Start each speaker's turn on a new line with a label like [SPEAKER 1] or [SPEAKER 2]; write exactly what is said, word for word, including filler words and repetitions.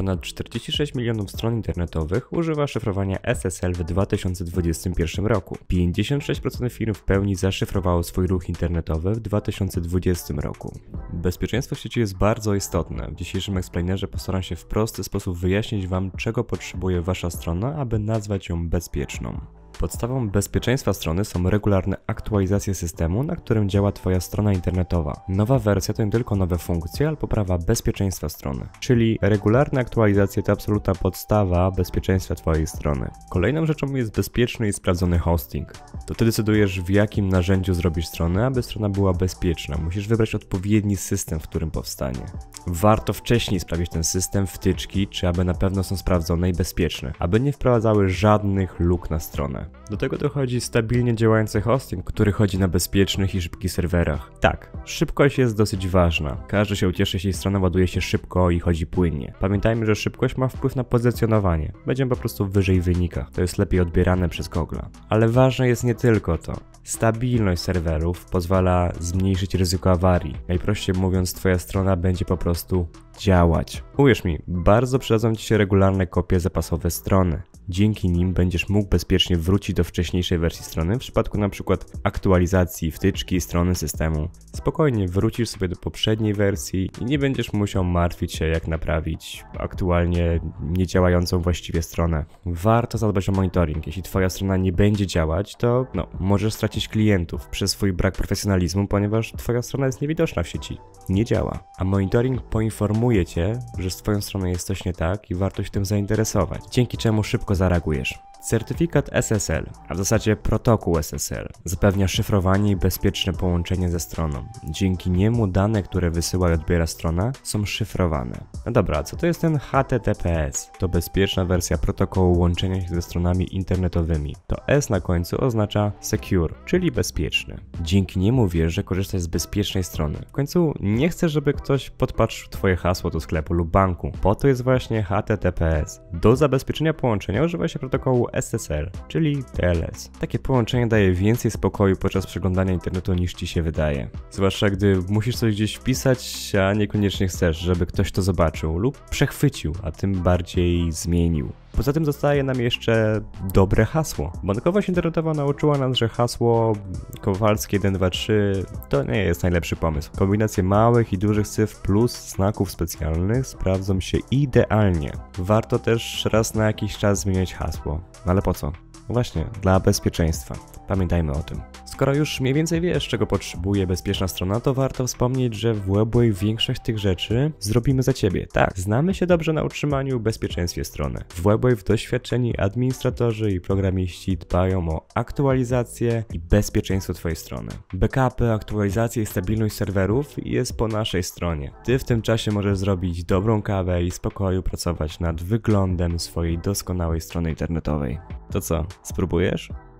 [SPEAKER 1] ponad czterdzieści sześć milionów stron internetowych używa szyfrowania S S L w dwa tysiące dwudziestym pierwszym roku. pięćdziesiąt sześć procent firm w pełni zaszyfrowało swój ruch internetowy w dwa tysiące dwudziestym roku. Bezpieczeństwo w sieci jest bardzo istotne. W dzisiejszym explainerze postaram się w prosty sposób wyjaśnić Wam, czego potrzebuje Wasza strona, aby nazwać ją bezpieczną. Podstawą bezpieczeństwa strony są regularne aktualizacje systemu, na którym działa Twoja strona internetowa. Nowa wersja to nie tylko nowe funkcje, ale poprawa bezpieczeństwa strony. Czyli regularne aktualizacje to absolutna podstawa bezpieczeństwa Twojej strony. Kolejną rzeczą jest bezpieczny i sprawdzony hosting. To Ty decydujesz, w jakim narzędziu zrobisz stronę, aby strona była bezpieczna. Musisz wybrać odpowiedni system, w którym powstanie. Warto wcześniej sprawdzić ten system, wtyczki, czy aby na pewno są sprawdzone i bezpieczne, aby nie wprowadzały żadnych luk na stronę. Do tego dochodzi stabilnie działający hosting, który chodzi na bezpiecznych i szybkich serwerach. Tak, szybkość jest dosyć ważna. Każdy się ucieszy, jeśli strona ładuje się szybko i chodzi płynnie. Pamiętajmy, że szybkość ma wpływ na pozycjonowanie. Będziemy po prostu wyżej w wynikach. To jest lepiej odbierane przez Google'a. Ale ważne jest nie tylko to. Stabilność serwerów pozwala zmniejszyć ryzyko awarii. Najprościej mówiąc, Twoja strona będzie po prostu działać. Uwierz mi, bardzo przydadzą Ci się regularne kopie zapasowe strony. Dzięki nim będziesz mógł bezpiecznie wrócić do wcześniejszej wersji strony w przypadku np. aktualizacji wtyczki strony systemu. Spokojnie wrócisz sobie do poprzedniej wersji i nie będziesz musiał martwić się, jak naprawić aktualnie niedziałającą właściwie stronę. Warto zadbać o monitoring. Jeśli Twoja strona nie będzie działać, to no, możesz stracić klientów przez swój brak profesjonalizmu, ponieważ Twoja strona jest niewidoczna w sieci. Nie działa. A monitoring poinformuje Cię, że z Twoją stroną jest coś nie tak i warto się tym zainteresować, dzięki czemu szybko zareagujesz. Certyfikat S S L, a w zasadzie protokół S S L, zapewnia szyfrowanie i bezpieczne połączenie ze stroną. Dzięki niemu dane, które wysyła i odbiera strona, są szyfrowane. No dobra, co to jest ten H T T P S? To bezpieczna wersja protokołu łączenia się ze stronami internetowymi. To S na końcu oznacza secure, czyli bezpieczny. Dzięki niemu wiesz, że korzystasz z bezpiecznej strony. W końcu nie chcesz, żeby ktoś podpatrzył Twoje hasło do sklepu lub banku. Po to jest właśnie H T T P S. Do zabezpieczenia połączenia używa się protokołu S S L, czyli T L S. Takie połączenie daje więcej spokoju podczas przeglądania internetu niż Ci się wydaje. Zwłaszcza gdy musisz coś gdzieś wpisać, a niekoniecznie chcesz, żeby ktoś to zobaczył lub przechwycił, a tym bardziej zmienił. Poza tym zostaje nam jeszcze dobre hasło. Bankowość internetowa nauczyła nas, że hasło Kowalski jeden dwa trzy to nie jest najlepszy pomysł. Kombinacje małych i dużych cyfr plus znaków specjalnych sprawdzą się idealnie. Warto też raz na jakiś czas zmieniać hasło. No ale po co? Właśnie, dla bezpieczeństwa. Pamiętajmy o tym. Skoro już mniej więcej wiesz, czego potrzebuje bezpieczna strona, to warto wspomnieć, że w Webway większość tych rzeczy zrobimy za Ciebie. Tak, znamy się dobrze na utrzymaniu bezpieczeństwie strony. W Webway doświadczeni administratorzy i programiści dbają o aktualizację i bezpieczeństwo Twojej strony. Backupy, aktualizacje i stabilność serwerów jest po naszej stronie. Ty w tym czasie możesz zrobić dobrą kawę i w spokoju pracować nad wyglądem swojej doskonałej strony internetowej. To co, spróbujesz?